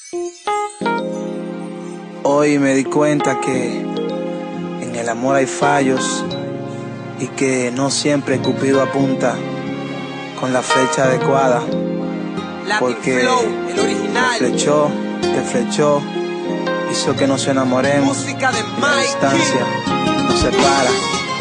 Hoy me di cuenta que en el amor hay fallos y que no siempre Cupido apunta con la flecha adecuada, porque te flechó, hizo que nos enamoremos. La distancia nos separa.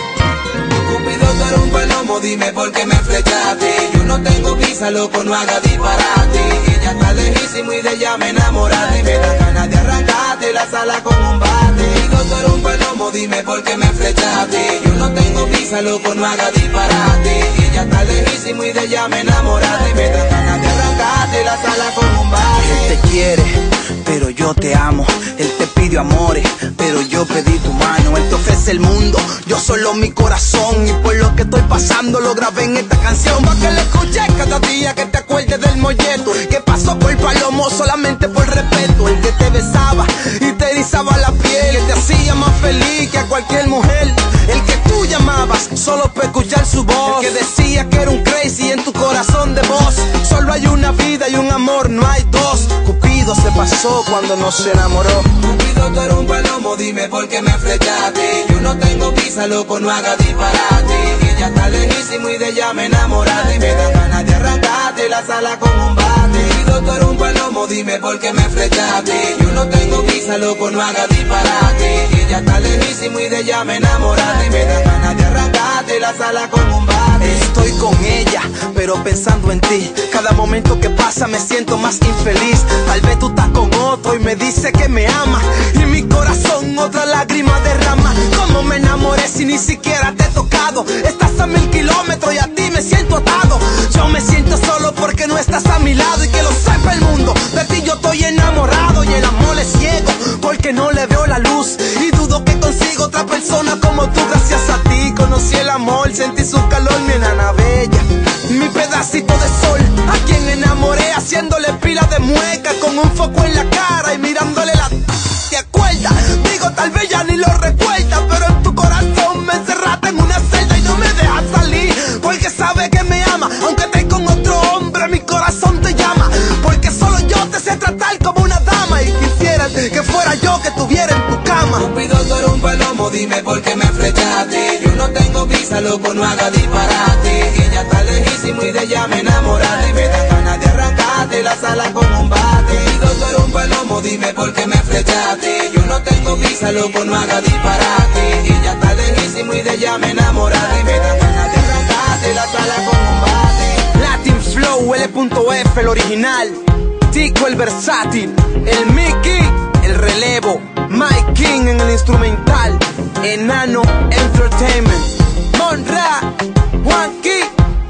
Cupido, tú eres un palomo, dime por qué me flechaste. Yo no tengo visa, loco, no haga disparate. Ella está lejísimo y de ella me enamoraste. Me da ganas de arrancarte la sala con un bate. Cupido, tú eres un palomo, dime por qué me flechaste. Yo no tengo visa, loco, no haga disparate. Ella está lejísimo y de ella me enamoraste. Me da ganas de arrancarte la sala con un bate. Él te quiere, pero yo te amo. Él te pidió amores, pero yo pedí tu mano. Él te ofrece el mundo, yo solo mi corazón. Y por lo que estoy pasando lo grabé en esta canción, pa' que la escuches cada día, que te acuerdes del molleto que pasó por Palomo solamente por respeto. El que te besaba y te erizaba la piel, que te hacía más feliz que a cualquier mujer. El que tú llamabas solo para escuchar su voz, el que decía que era un crazy en tu corazón de voz. Solo hay una vida y un amor, no hay dos. Cupido se pasó cuando nos enamoró. Cupido, tú eres un palomo, dime por qué me flechaste. Yo no tengo visa, loco, no haga disparate. Ella está lejísimo y de ella me enamoraste. Me da ganas de arrancarte la sala con un bate. Cupido, tú eres un palomo, dime por qué me flechaste. Yo no tengo visa, loco, no haga disparate. Ella está lejísimo y de ella me enamoraste. Me da ganas de arrancarte la sala con un bate. Estoy con ella, pero pensando en ti. Cada momento que pasa me siento más infeliz. Tal vez tú estás con otro y me dice que me ama, y mi corazón otra lágrima derrama. ¿Cómo me enamoré si ni siquiera te he tocado? Estás a 1000 kilómetros y a ti me siento atado. Yo me siento solo porque no estás a mi lado, y que lo sepa el mundo, de ti yo estoy enamorado. Y el amor es ciego porque no le veo la luz, y dudo que consiga otra persona como tú. Gracias a ti conocí el amor, sentí su calor, mi enana bella, mi pedacito de sol, a quien enamoré haciéndole pila de mueca, con un foco en la cara y mirándole la... ¿Te acuerdas? Digo, tal vez ya ni lo recuerdas, pero en tu corazón me encerraste en una celda y no me dejas salir, porque sabe que me ama. Aunque estés con otro hombre, mi corazón te llama, porque solo yo te sé tratar como una dama, y quisieras que fuera yo que estuviera en tu cama. Cupido, tú eres un palomo, dime por qué me flechaste. Yo no tengo visa, loco, no haga disparate. Ella está lejísimo y de ella me enamoraste. Me da ganas de arrancarte la sala con un bate. Cupido, tú eres un palomo, dime por qué me flechaste. Yo no tengo visa, loco, no haga disparate. Ella está lejísimo y de ella me enamoraste. Me da ganas de arrancarte la sala con un bate. Latin Flow, L.F, el original, Tico el versátil, el Mickey, el relevo, Mike King en el instrumental, Enano Entertainment, Monra, Juanqui,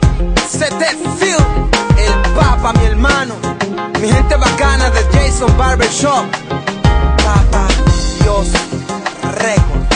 CT Phil, el Papa, mi hermano, mi gente bacana de Jason Barbershop, Papa Dios Records.